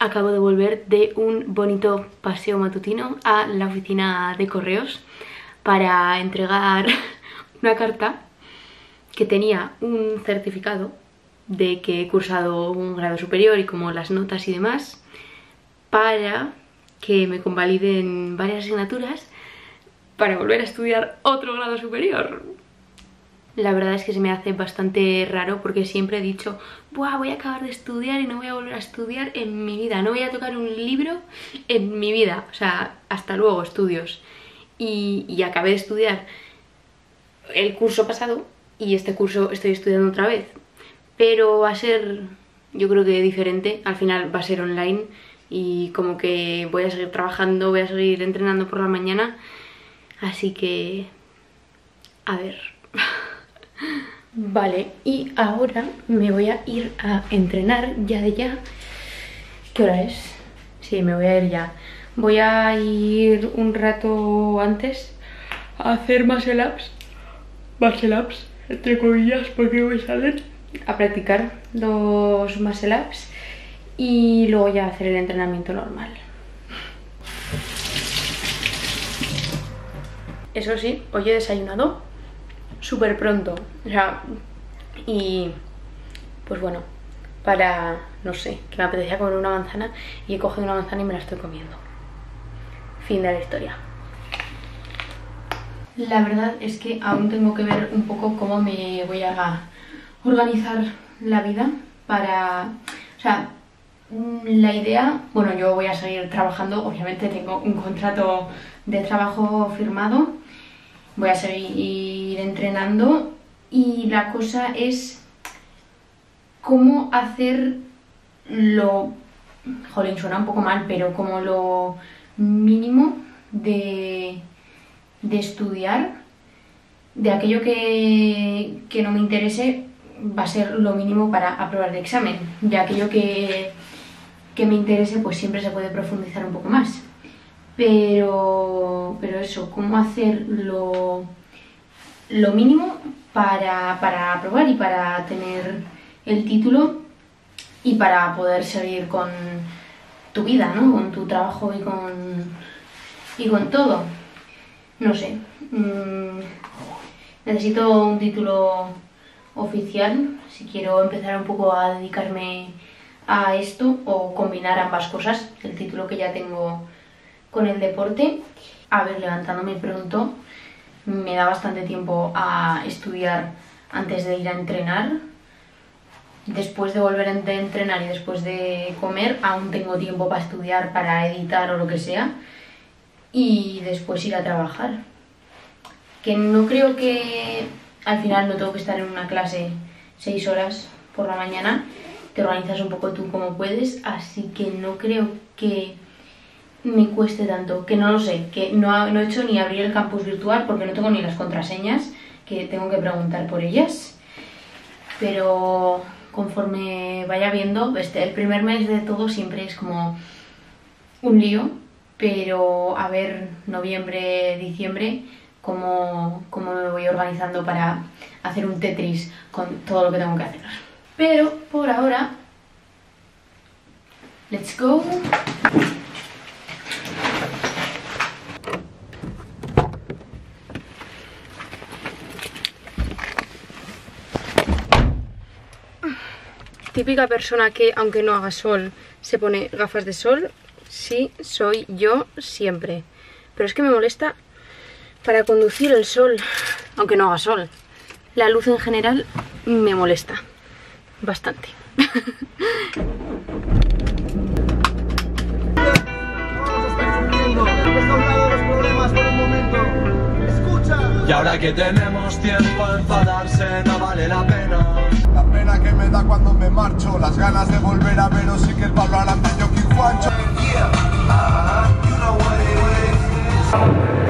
Acabo de volver de un bonito paseo matutino a la oficina de correos para entregar una carta que tenía un certificado de que he cursado un grado superior y como las notas y demás, para que me convaliden varias asignaturas para volver a estudiar otro grado superior. La verdad es que se me hace bastante raro porque siempre he dicho: "Buah, voy a acabar de estudiar y no voy a volver a estudiar en mi vida, no voy a tocar un libro en mi vida, o sea, hasta luego, estudios". Y acabé de estudiar el curso pasado y este curso estoy estudiando otra vez, pero va a ser, yo creo que diferente. Al final va a ser online y como que voy a seguir trabajando, voy a seguir entrenando por la mañana, así que a ver. Vale, y ahora me voy a ir a entrenar ya de ya. ¿Qué hora es? Sí, me voy a ir ya. Voy a ir un rato antes a hacer muscle ups, entre comillas, porque me salen, a practicar los muscle ups y luego ya hacer el entrenamiento normal. Eso sí, hoy he desayunado súper pronto, o sea, y pues bueno, para, no sé, que me apetecía comer una manzana y he cogido una manzana y me la estoy comiendo. Fin de la historia. La verdad es que aún tengo que ver un poco cómo me voy a organizar la vida para, o sea, la idea, bueno, yo voy a seguir trabajando, obviamente tengo un contrato de trabajo firmado, voy a seguir entrenando y la cosa es cómo hacer lo, jolín, suena un poco mal, pero como lo mínimo de estudiar, de aquello que no me interese va a ser lo mínimo para aprobar el examen, de aquello que me interese pues siempre se puede profundizar un poco más. Pero eso, cómo hacer lo mínimo para aprobar y para tener el título y para poder seguir con tu vida, ¿no? Con tu trabajo y con todo. No sé, necesito un título oficial si quiero empezar un poco a dedicarme a esto o combinar ambas cosas, el título que ya tengo con el deporte. A ver, levantándome pronto, me da bastante tiempo a estudiar antes de ir a entrenar. Después de volver a entrenar y después de comer, aún tengo tiempo para estudiar, para editar o lo que sea. Y después ir a trabajar. Que no creo que al final no tengo que estar en una clase 6 horas por la mañana. Te organizas un poco tú como puedes, así que no creo que me cueste tanto, que no lo sé, que no he hecho ni abrir el campus virtual porque no tengo ni las contraseñas, que tengo que preguntar por ellas, pero conforme vaya viendo, el primer mes de todo siempre es como un lío, pero a ver noviembre, diciembre, cómo me voy organizando para hacer un Tetris con todo lo que tengo que hacer. Pero por ahora, let's go. Típica persona que, aunque no haga sol, se pone gafas de sol. Sí, soy yo siempre. Pero es que me molesta para conducir el sol, aunque no haga sol. La luz en general me molesta bastante. Y ahora que tenemos tiempo a enfadarse no vale la pena. La pena que me da cuando me marcho, las ganas de volver a veros y que el Pablo Aranteño que Juancho. You know what it is.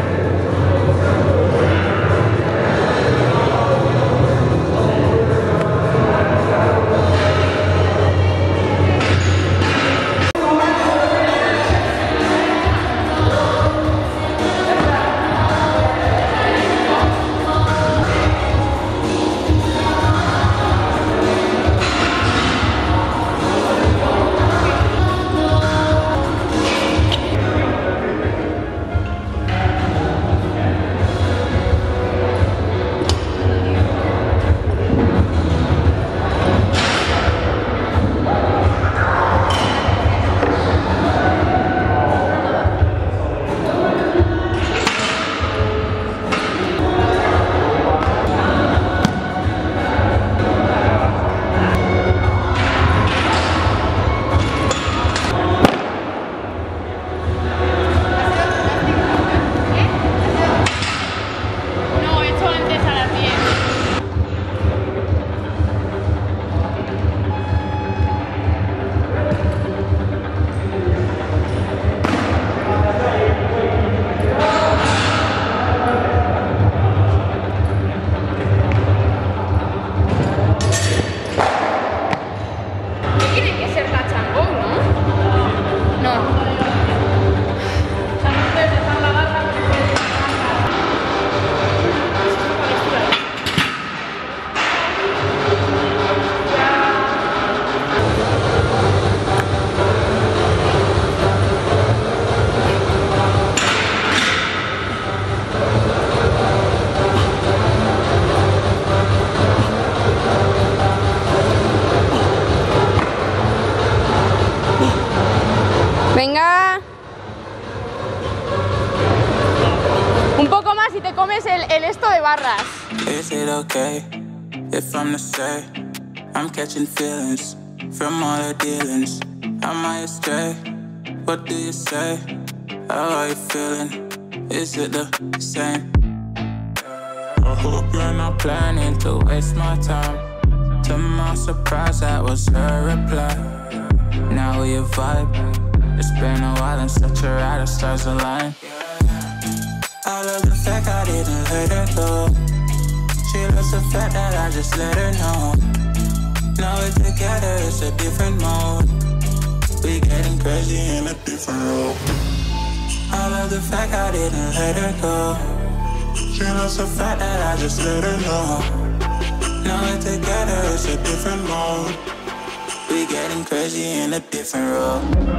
Is it okay if I'm to say I'm catching feelings from all the dealings? Am I astray? What do you say? How are you feeling? Is it the same? I hope you're not planning to waste my time. To my surprise, that was her reply. Now we vibe. It's been a while and such a ride, the stars align. I love the fact I didn't let her go. She loves the fact that I just let her know. Now we're together, it's a different mode. We getting crazy in a different role. I love the fact I didn't let her go. She loves the fact that I just let her know. Now we're together, it's a different mode. We getting crazy in a different role.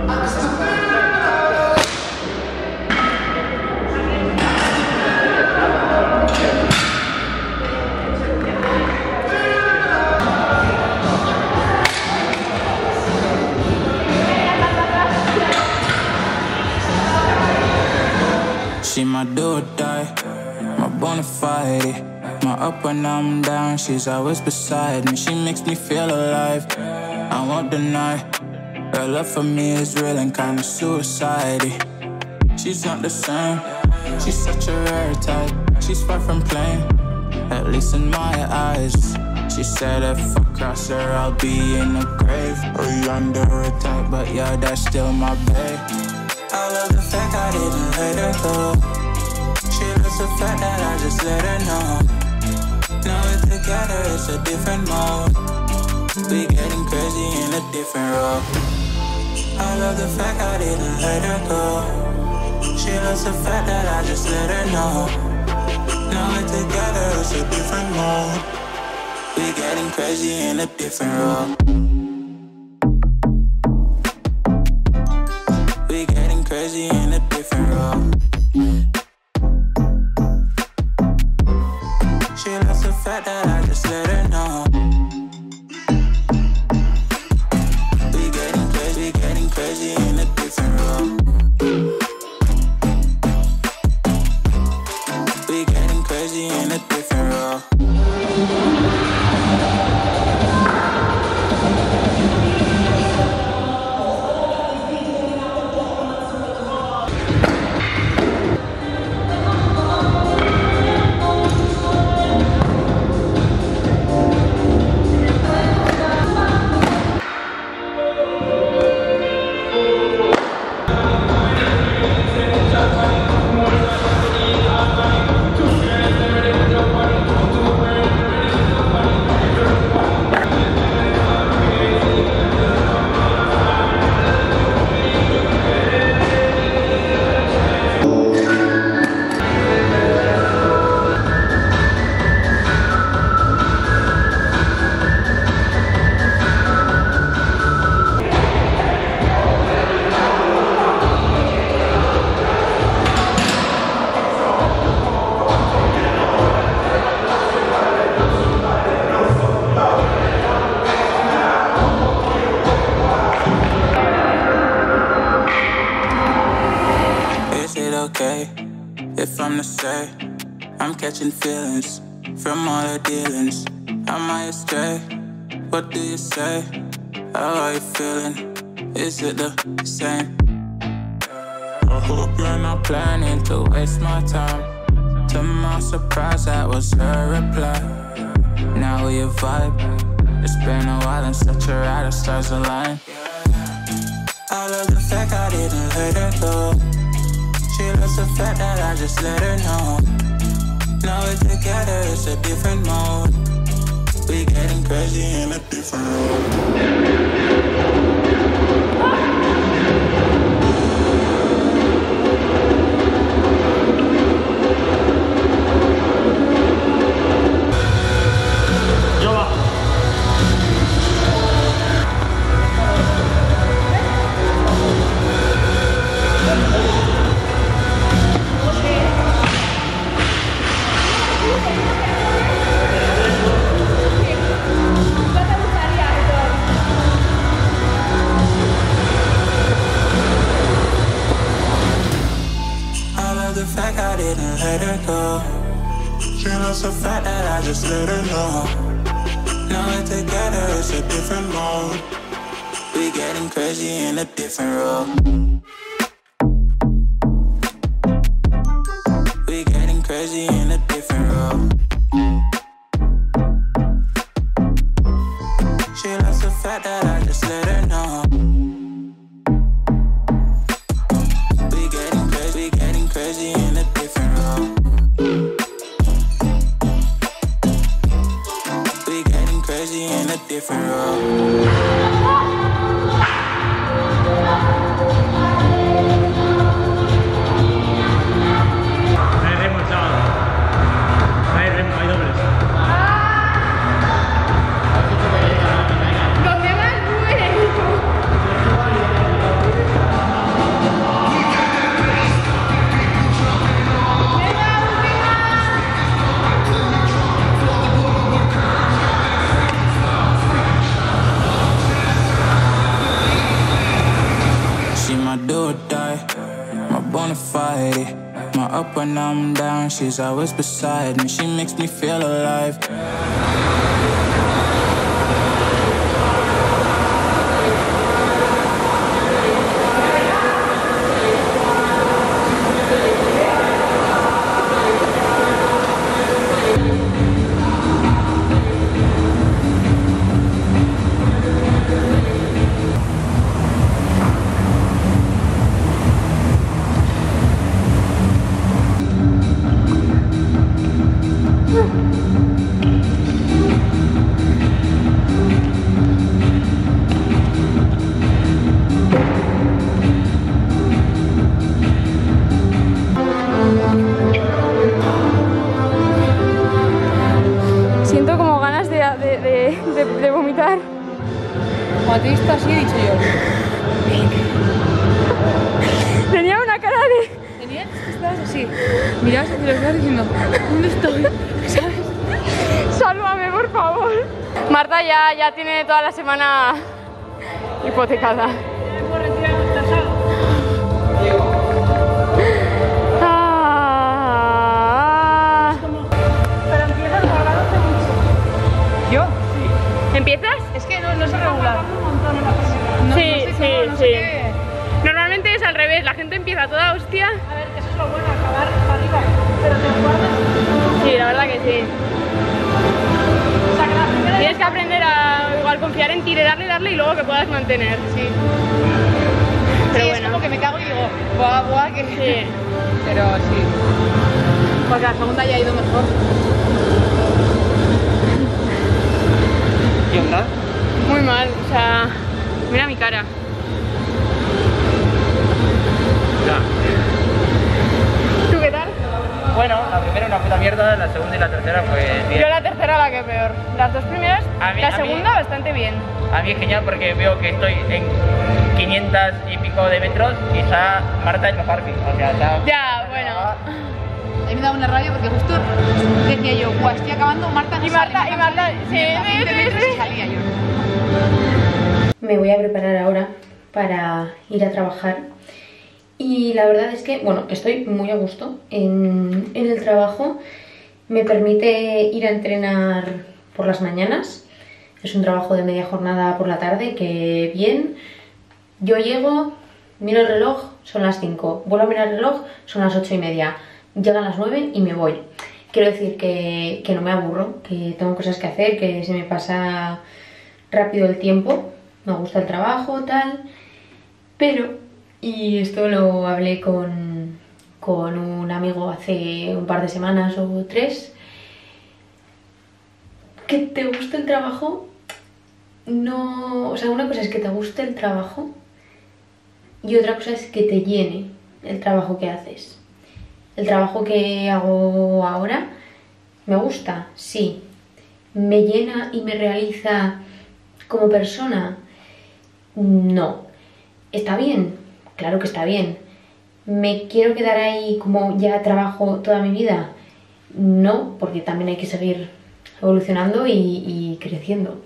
She my do or die, my bona fide. My up when I'm down, she's always beside me. She makes me feel alive, I won't deny. Her love for me is real and kinda suicide-y. She's not the same, she's such a rare type. She's far from plain, at least in my eyes. She said if I cross her, I'll be in the grave or under her type, but yeah, that's still my babe. I love the fact I didn't let her go. She loves the fact that I just let her know. Now we're together, it's a different mode. We getting crazy in a different role. I love the fact I didn't let her go. She loves the fact that I just let her know. Now we're together, it's a different mode. We getting crazy in a different role. We getting crazy in a different role. She loves the fact that I just let her know. We getting crazy in a different role. We getting crazy in a different role. Okay, if I'm to say I'm catching feelings from all the dealings. Am I astray? What do you say? How are you feeling? Is it the same? I hope you're not planning to waste my time. To my surprise, that was her reply. Now we vibe. It's been a while and such a ride, the stars align. I love the fact I didn't let her go. She loves the fact that I just let her know. Now we're together, it's a different mode. We getting crazy in a different role. She loves the fact that I just let her know. Now we're together, it's a different mode. We getting crazy in a different role. We getting crazy in a different role. She loves the fact that I just let her know. We getting crazy in a different role. We getting crazy in a different role. My up when I'm down, she's always beside me. She makes me feel alive. De vomitar. Cuando te he visto así he dicho yo. Tenía una cara de... ¿Tenías? Estabas así. Mirabas y lo estabas diciendo, ¿dónde estoy? ¿Sabes? Sálvame, por favor. Marta ya tiene toda la semana hipotecada. Hemos retirado el tasado. Pero empiezas tardándote mucho. ¿Yo? ¿Empiezas? Es que no sé regular. No, Sí, no sé sí, cómo, no sí. sé qué. Normalmente es al revés, la gente empieza toda hostia. A ver, que eso es lo bueno, acabar arriba. Pero te guardas. Sí, la verdad que sí. O sea, que la primera Tienes que aprender a igual confiar en ti, de darle y luego que puedas mantener. sí. Pero Sí, bueno. es como que me cago y digo, buah, que... Sí. Pero sí. Porque la segunda ya ha ido mejor. ¿Qué onda? Muy mal, o sea, mira mi cara. Ya. ¿Tú qué tal? Bueno, la primera una puta mierda, la segunda y la tercera pues bien. Yo la tercera la que peor. Las dos primeras, A mí- la a mí- segunda bastante bien. A mí es genial porque veo que estoy en 500 y pico de metros y está Marta en los parques. O sea, está... Ya, bueno. A mí me da una rabia porque justo decía yo, guau, estoy acabando, Marta no Y sale, Marta, sí, mierda, 20 sí, metros sí. y salía yo. Me voy a preparar ahora para ir a trabajar y la verdad es que, bueno, estoy muy a gusto en el trabajo. Me permite ir a entrenar por las mañanas. Es un trabajo de media jornada por la tarde, que bien. Yo llego, miro el reloj, son las 5. Vuelvo a mirar el reloj, son las 8:30. Llegan las 9 y me voy. Quiero decir que no me aburro, que tengo cosas que hacer, que se me pasa rápido el tiempo. Me gusta el trabajo, tal. Pero, y esto lo hablé con un amigo hace un par de semanas o 3, que te guste el trabajo, no... O sea, una cosa es que te guste el trabajo y otra cosa es que te llene el trabajo que haces. El trabajo que hago ahora me gusta, sí. ¿Me llena y me realiza como persona? No. ¿Está bien? Claro que está bien. ¿Me quiero quedar ahí como ya trabajo toda mi vida? No, porque también hay que seguir evolucionando y creciendo.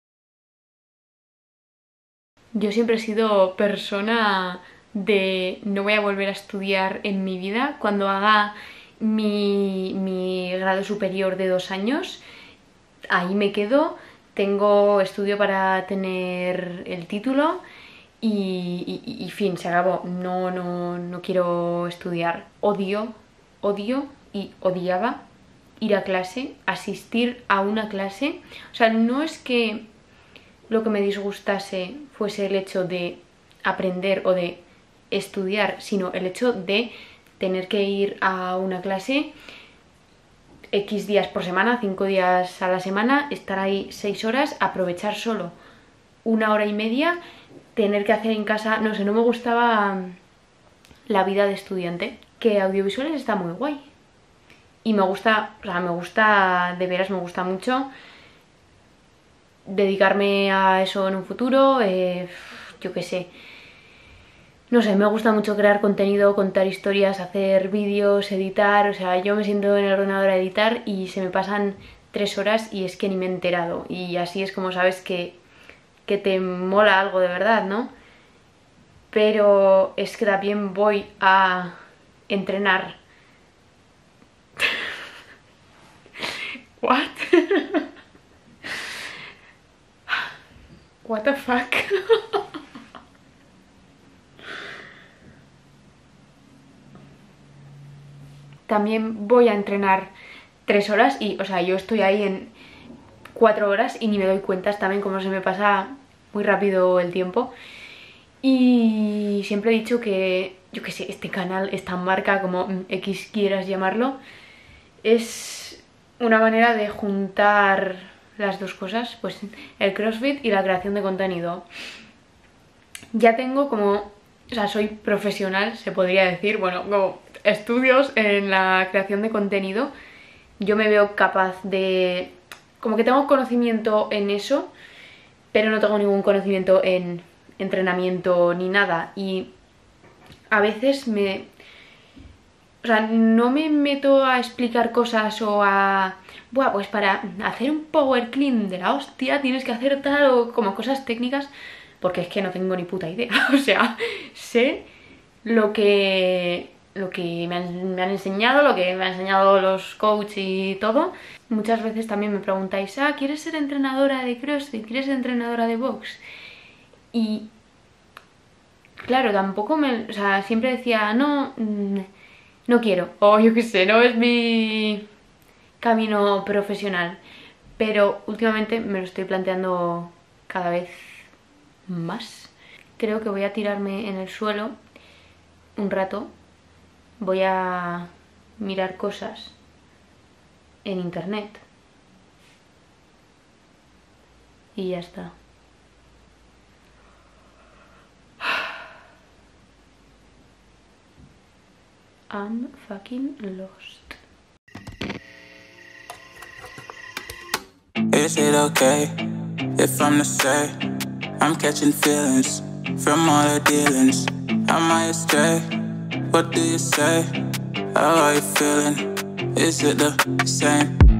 Yo siempre he sido persona de no voy a volver a estudiar en mi vida. Cuando haga mi grado superior de 2 años, ahí me quedo, tengo estudio para tener el título y fin, se acabó. No quiero estudiar. Odio y odiaba ir a clase, asistir a una clase. O sea, no es que lo que me disgustase fuese el hecho de aprender o de estudiar, sino el hecho de tener que ir a una clase X días por semana, 5 días a la semana, estar ahí 6 horas, aprovechar solo 1 hora y media, tener que hacer en casa, no sé, no me gustaba la vida de estudiante. Que audiovisuales está muy guay y me gusta, o sea, me gusta, de veras me gusta mucho dedicarme a eso en un futuro, yo qué sé. No sé, me gusta mucho crear contenido, contar historias, hacer vídeos, editar. O sea, yo me siento en el ordenador a editar y se me pasan 3 horas y es que ni me he enterado. Y así es como sabes que te mola algo de verdad, ¿no? Pero es que también voy a entrenar. What? What the fuck? También voy a entrenar 3 horas y, o sea, yo estoy ahí en 4 horas y ni me doy cuenta también cómo se me pasa muy rápido el tiempo. Y siempre he dicho que, yo qué sé, este canal, esta marca, como X quieras llamarlo, es una manera de juntar las dos cosas, pues el CrossFit y la creación de contenido. Ya tengo como, o sea, soy profesional, se podría decir, bueno, como estudios en la creación de contenido. Yo me veo capaz de, como que tengo conocimiento en eso, pero no tengo ningún conocimiento en entrenamiento ni nada. Y a veces o sea, no me meto a explicar cosas o a... Buah, pues para hacer un power clean de la hostia tienes que hacer tal o como cosas técnicas, porque es que no tengo ni puta idea. O sea, sé lo que me han enseñado, lo que me han enseñado los coaches y todo. Muchas veces también me preguntáis, ¿quieres ser entrenadora de CrossFit? ¿Quieres ser entrenadora de box? Y claro, tampoco o sea, siempre decía, no quiero, o yo qué sé, no es mi camino profesional. Pero últimamente me lo estoy planteando cada vez más. Creo que voy a tirarme en el suelo un rato. Voy a mirar cosas en internet y ya está. I'm fucking lost. Is it okay if I'm to say I'm catching feelings from all the dealings? Am I astray? What do you say? How are you feeling? Is it the same?